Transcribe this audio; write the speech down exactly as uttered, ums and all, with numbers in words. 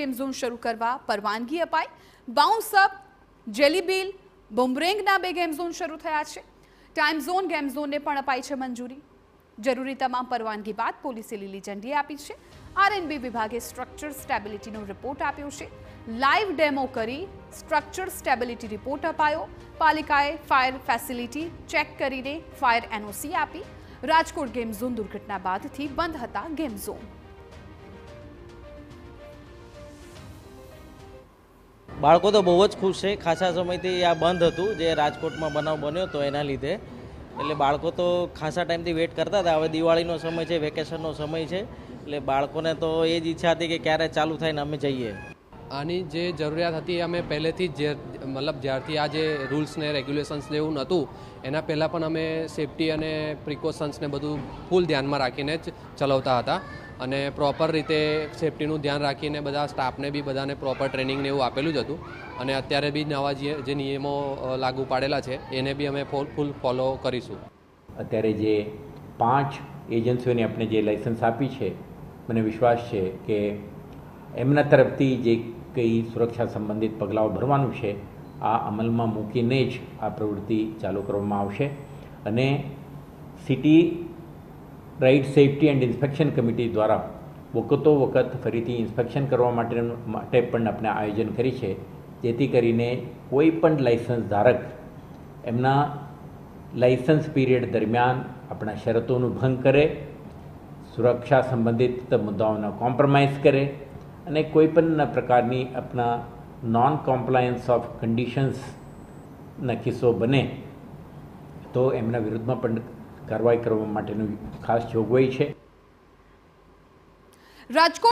Game zone શરૂ કરવા પરવાનગી અપાઈ। બાઉન્સ અપ, જેલી બીલ, બુમરેંગના બે ગેમ ઝોન શરૂ થયા છે। ટાઈમ ઝોન ગેમ ઝોનને પણ અપાઈ છે મંજૂરી। જરૂરી તમામ પરવાનગી બાદ પોલીસે લીલી ઝંડી આપી છે। આરએનબી વિભાગે સ્ટ્રક્ચર સ્ટેબિલિટીનો રિપોર્ટ આપ્યો છે। લાઈવ ડેમો કરી સ્ટ્રક્ચર સ્ટેબિલિટી રિપોર્ટ અપાયો। પાલિકાએ ફાયર ફેસિલિટી ચેક કરીને ફાયર એનઓસી આપી। રાજકોટ ગેમ ઝોન દુર્ઘટના બાદથી બંધ હતા ગેમ ઝોન। બાળકો તો બહુ જ ખુશ છે। ખાસા સમયથી આ બંધ હતું જે રાજકોટમાં બનાવ બન્યો હતો એના લીધે, એટલે બાળકો તો ખાસા ટાઈમથી વેટ કરતા હતા। હવે દિવાળીનો સમય છે, વેકેશનનો સમય છે, એટલે બાળકોને તો એ જ ઈચ્છા હતી કે ક્યારે ચાલુ થાય ને અમે જઈએ। આની જે જરૂરિયાત હતી અમે પહેલેથી જ જે મતલબ જ્યારથી આ જે રૂલ્સ ને રેગ્યુલેશન્સ ને એવું નહોતું એના પહેલાં પણ અમે સેફટી અને પ્રિકોશન્સને બધું ફૂલ ધ્યાનમાં રાખીને જ ચલાવતા હતા અને પ્રોપર રીતે સેફટીનું ધ્યાન રાખીને બધા સ્ટાફને બી બધાને પ્રોપર ટ્રેનિંગ ને એવું આપેલું જ હતું અને અત્યારે બી નવા જે જે નિયમો લાગુ પાડેલા છે એને બી અમે ફૂલ ફોલો કરીશું। અત્યારે જે પાંચ એજન્સીઓને આપણે જે લાઇસન્સ આપી છે, મને વિશ્વાસ છે કે એમના તરફથી જે કંઈ સુરક્ષા સંબંધિત પગલાઓ ભરવાનું છે આ અમલમાં મૂકીને જ આ પ્રવૃત્તિ ચાલુ કરવામાં આવશે અને city ride safety and inspection committee દ્વારા વખતો વખત ફરીથી ઇન્સ્પેક્શન કરવા માટે માટે પણ આપણે આયોજન કરી છે, જેથી કરીને કોઈ પણ લાઇસન્સ ધારક એમના લાઇસન્સ પીરિયડ દરમિયાન આપણા શરતોનું ભંગ કરે, સુરક્ષા સંબંધિત મુદ્દાઓનો કોમ્પ્રોમાઇઝ કરે અને કોઈપણ પ્રકારની આપણા નોન કોમ્પ્લાયન્સ ઓફ કન્ડિશન્સના કિસ્સો બને તો એમના વિરુદ્ધમાં પણ કાર્યવાહી કરવા માટેનું ખાસ જોગવાઈ છે। રાજકોટ